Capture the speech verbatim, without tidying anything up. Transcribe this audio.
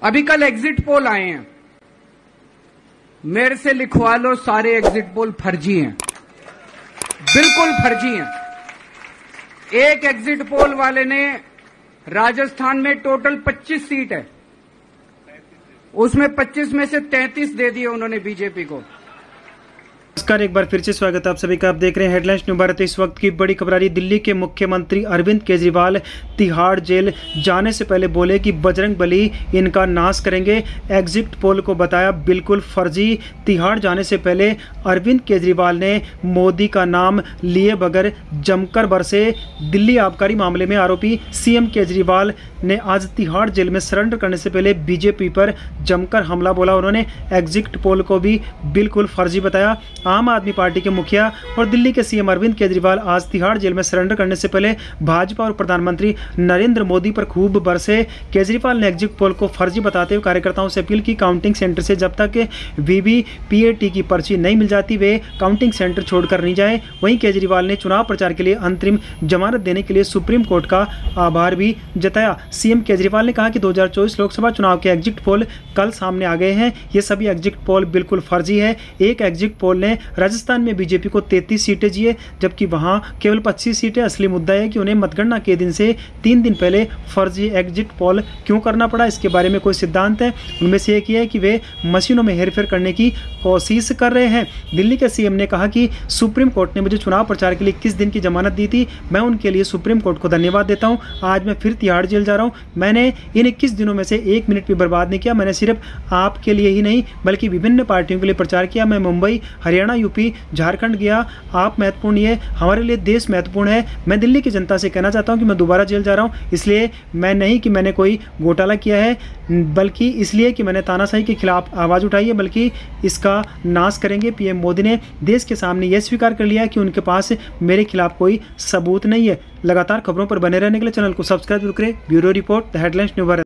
अभी कल exit poll आए हैं, मेरे से लिखवा लो, सारे एग्जिट पोल फर्जी हैं, बिल्कुल फर्जी हैं। एक एग्जिट पोल वाले ने राजस्थान में टोटल पच्चीस सीट है, उसमें पच्चीस में से तैंतीस दे दिए उन्होंने बीजेपी को। नमस्कार, एक बार फिर से स्वागत है आप सभी का। आप देख रहे हैं हेडलाइंस न्यूज़ भारत। इस वक्त की बड़ी खबर आ रही। दिल्ली के मुख्यमंत्री अरविंद केजरीवाल तिहाड़ जेल जाने से पहले बोले कि बजरंगबली इनका नाश करेंगे। एग्जिट पोल को बताया बिल्कुल फर्जी। तिहाड़ जाने से पहले अरविंद केजरीवाल ने मोदी का नाम लिए बगैर जमकर बरसे। दिल्ली आबकारी मामले में आरोपी सीएम केजरीवाल ने आज तिहाड़ जेल में सरेंडर करने से पहले बीजेपी पर जमकर हमला बोला। उन्होंने एग्जिट पोल को भी बिल्कुल फर्जी बताया। आम आदमी पार्टी के मुखिया और दिल्ली के सीएम अरविंद केजरीवाल आज तिहाड़ जेल में सरेंडर करने से पहले भाजपा और प्रधानमंत्री नरेंद्र मोदी पर खूब बरसे। केजरीवाल ने एग्जिट पोल को फर्जी बताते हुए कार्यकर्ताओं से अपील की, काउंटिंग सेंटर से जब तक वीवीपीएटी की पर्ची नहीं मिल जाती वे काउंटिंग सेंटर छोड़कर नहीं जाए। वहीं केजरीवाल ने चुनाव प्रचार के लिए अंतरिम जमानत देने के लिए सुप्रीम कोर्ट का आभार भी जताया। सीएम केजरीवाल ने कहा कि दो हज़ार चौबीस लोकसभा चुनाव के एग्जिट पोल कल सामने आ गए हैं, ये सभी एग्जिट पोल बिल्कुल फर्जी है। एक एग्जिट पोल ने राजस्थान में बीजेपी को तैंतीस सीटें दिए, जबकि वहां केवल पच्चीस सीटें। असली मुद्दा है कि उन्हें मतगणना के दिन से तीन दिन पहले फर्जी एग्जिट पोल क्यों करना पड़ा, इसके बारे में कोई सिद्धांत है। उनमें से एक ये है कि वे मशीनों में हेरफेर करने की कोशिश कर रहे हैं। दिल्ली के सीएम ने कहा कि सुप्रीम कोर्ट ने मुझे चुनाव प्रचार के लिए इक्कीस दिन की जमानत दी थी, मैं उनके लिए सुप्रीम कोर्ट को धन्यवाद देता हूँ। आज मैं फिर तिहाड़ जेल जा रहा हूँ। मैंने इन इक्कीस दिनों में से एक मिनट भी बर्बाद नहीं किया। मैंने सिर्फ आपके लिए ही नहीं बल्कि विभिन्न पार्टियों के लिए प्रचार किया। मैं मुंबई, हरियाणा, यूपी, झारखंड गया। आप महत्वपूर्ण है, हमारे लिए देश महत्वपूर्ण है। मैं दिल्ली की जनता से कहना चाहता हूं कि मैं दोबारा जेल जा रहा हूं, इसलिए मैं नहीं कि मैंने कोई घोटाला किया है, बल्कि इसलिए कि मैंने तानाशाही के खिलाफ आवाज़ उठाई है, बल्कि इसका नाश करेंगे। पीएम मोदी ने देश के सामने यह स्वीकार कर लिया कि उनके पास मेरे खिलाफ कोई सबूत नहीं है। लगातार खबरों पर बने रहने के लिए चैनल को सब्सक्राइब करें। Bureau report, the headlines news Bharat.